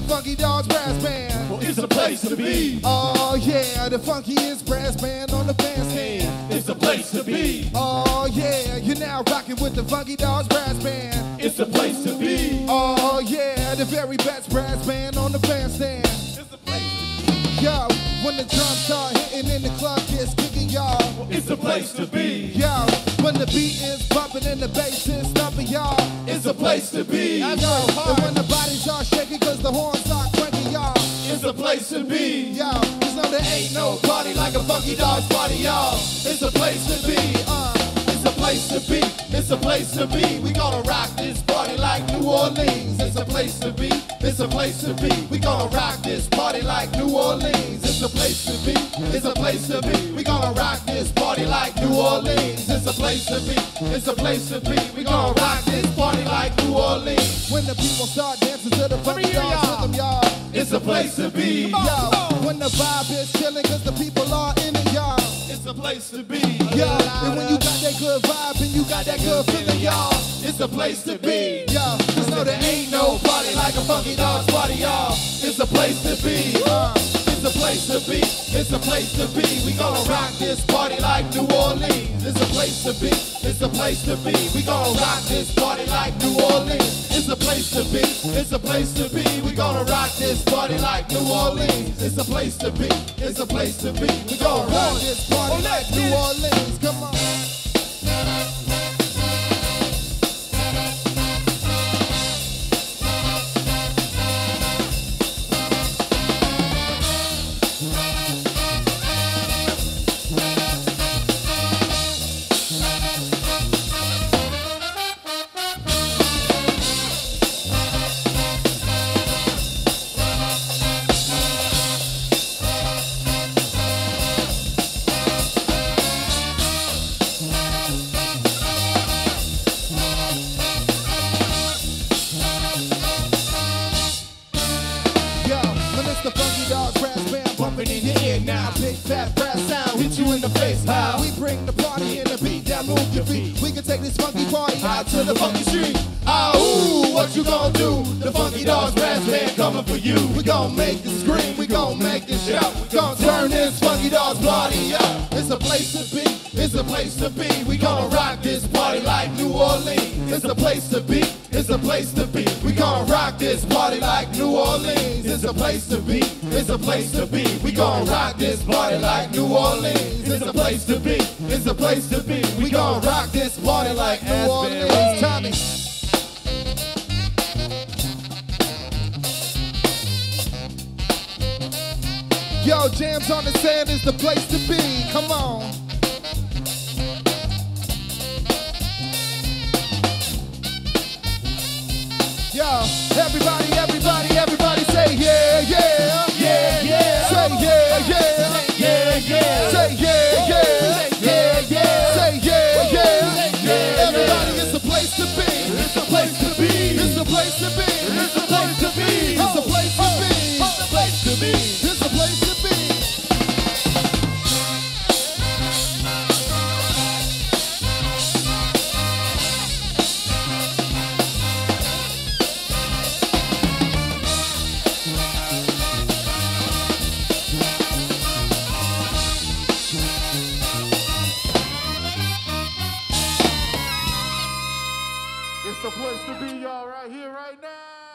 Funky Dawgz Brass Band. Well, it's a place to be. Oh yeah, the funkiest brass band on the bandstand. It's a place to be. Oh yeah, you're now rocking with the Funky Dawgz Brass Band. It's a place to be. Oh yeah, the very best brass band on the bandstand. It's a place to be. Yo, when the drums start hitting and the club gets kicking, y'all. Well, it's a place to be. Yo, when the beat is bumping and the bass is thumping, y'all. It's a place to be. I know. And when the bodies are shaking cause the horns start cranking, y'all. It's a place to be. Yo, cause no, there ain't no Party like a Funky Dawgz party, y'all. It's a place to be. It's a place to be. It's a place to be. We gonna rock this party like New Orleans. It's a place to be. It's a place to be. We gonna rock this party like New Orleans. It's a place to be. It's a place to be. We gonna rock this party like New Orleans. It's a place to be. It's a place to be. We gonna rock this party like New Orleans. when the people start dancing to the Funky Dawgz rhythm, y'all. It's a place to be. Yo, when the vibe is chilling cause the people are in it, y'all. It's a place to be. Yo, and when you got that good vibe and you got that good feeling, y'all. It's a place to be. Yo, cause no, there ain't no Party like a Funky Dawgz party, y'all. It's a place to be. It's a place to be. It's a place to be. We gonna rock this party like New Orleans. It's a place to be. It's a place to be. We gonna rock this party like New Orleans. It's a place to be. It's a place to be. We gonna rock this party like New Orleans. It's a place to be. It's a place to be. We gonna rock this party like New Orleans. Come on. The Funky Dawgz Brass Band bumping in your ear now. Big fat brass sound hit you in the face. How we bring the party in the beat down, move your feet. We can take this funky party out to the funky street. Ooh, what you gonna do? The Funky Dawgz Brass Band coming for you. We gon' make this scream, we gon' make this shout. We gon' turn this Funky Dawgz party up. It's a place to be. It's a place to be. We gonna rock this party like New Orleans. It's a place to be. It's a place to be. We gonna rock this party like New Orleans. It's a place to be. It's a place to be. We gonna rock this party like New Orleans. It's a place to be. It's a place to be. We gonna rock this party like New Orleans. Tommy. Yo, Jams on the Sand is the place to be. Come on. Yo, everybody, everybody, everybody say yeah, yeah, yeah, yeah. Say yeah, yeah, yeah, yeah. Say yeah, yeah, yeah, yeah. Say yeah, yeah, yeah. Everybody, it's a place to be. It's a place to be. It's a place to be. It's a place to be. It's a place to be. It's a place to be. It's a place to be. It's the place to be, y'all, right here, right now.